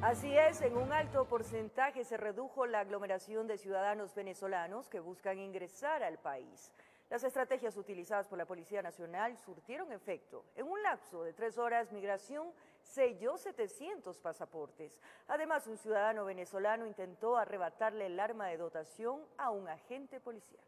Así es, en un alto porcentaje se redujo la aglomeración de ciudadanos venezolanos que buscan ingresar al país. Las estrategias utilizadas por la Policía Nacional surtieron efecto. En un lapso de 3 horas, Migración selló 700 pasaportes. Además, un ciudadano venezolano intentó arrebatarle el arma de dotación a un agente policial.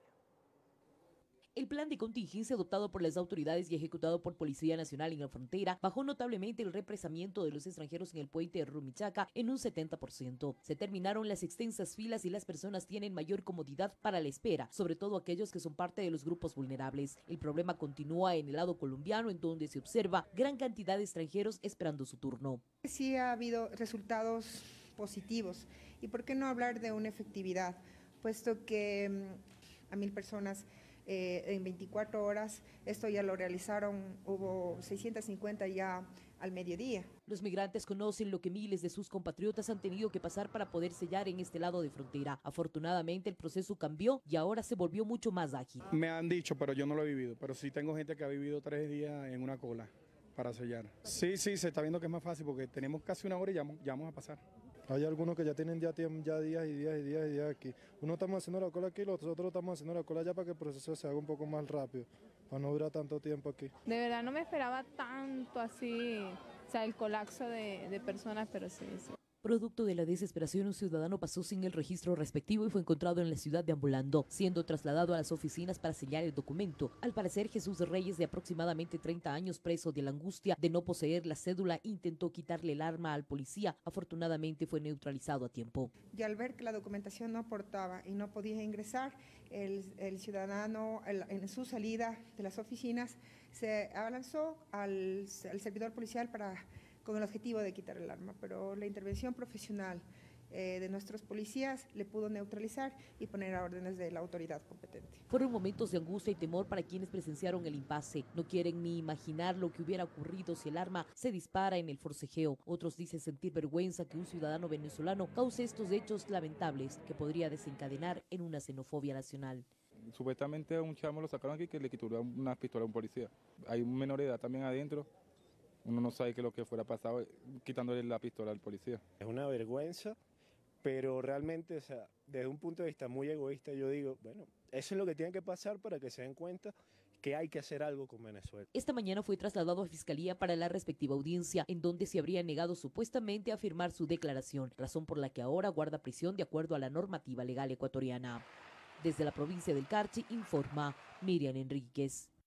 El plan de contingencia adoptado por las autoridades y ejecutado por Policía Nacional en la frontera bajó notablemente el represamiento de los extranjeros en el puente de Rumichaca en un 70%. Se terminaron las extensas filas y las personas tienen mayor comodidad para la espera, sobre todo aquellos que son parte de los grupos vulnerables. El problema continúa en el lado colombiano, en donde se observa gran cantidad de extranjeros esperando su turno. Sí ha habido resultados positivos y por qué no hablar de una efectividad, puesto que a 1000 personas en 24 horas, esto ya lo realizaron, hubo 650 ya al mediodía. Los migrantes conocen lo que miles de sus compatriotas han tenido que pasar para poder sellar en este lado de frontera. Afortunadamente el proceso cambió y ahora se volvió mucho más ágil. Me han dicho, pero yo no lo he vivido, pero sí tengo gente que ha vivido 3 días en una cola para sellar. Sí, se está viendo que es más fácil porque tenemos casi una hora y ya vamos a pasar. Hay algunos que ya tienen ya días y días aquí. Uno estamos haciendo la cola aquí, los otros estamos haciendo la cola allá para que el proceso se haga un poco más rápido, para no durar tanto tiempo aquí. De verdad no me esperaba tanto así, o sea, el colapso de personas, pero sí. Producto de la desesperación, un ciudadano pasó sin el registro respectivo y fue encontrado en la ciudad deambulando, siendo trasladado a las oficinas para sellar el documento. Al parecer, Jesús Reyes, de aproximadamente 30 años, preso de la angustia de no poseer la cédula, intentó quitarle el arma al policía. Afortunadamente fue neutralizado a tiempo. Y al ver que la documentación no aportaba y no podía ingresar, el ciudadano en su salida de las oficinas se abalanzó al servidor policial con el objetivo de quitar el arma, pero la intervención profesional de nuestros policías le pudo neutralizar y poner a órdenes de la autoridad competente. Fueron momentos de angustia y temor para quienes presenciaron el impasse. No quieren ni imaginar lo que hubiera ocurrido si el arma se dispara en el forcejeo. Otros dicen sentir vergüenza que un ciudadano venezolano cause estos hechos lamentables que podría desencadenar en una xenofobia nacional. Supuestamente a un chamo lo sacaron aquí que le quitó una pistola a un policía. Hay un menor de edad también adentro. Uno no sabe qué es lo que fuera pasado quitándole la pistola al policía. Es una vergüenza, pero realmente, o sea, desde un punto de vista muy egoísta, yo digo, bueno, eso es lo que tiene que pasar para que se den cuenta que hay que hacer algo con Venezuela. Esta mañana fue trasladado a Fiscalía para la respectiva audiencia, en donde se habría negado supuestamente a firmar su declaración, razón por la que ahora guarda prisión de acuerdo a la normativa legal ecuatoriana. Desde la provincia del Carchi informa Miriam Enríquez.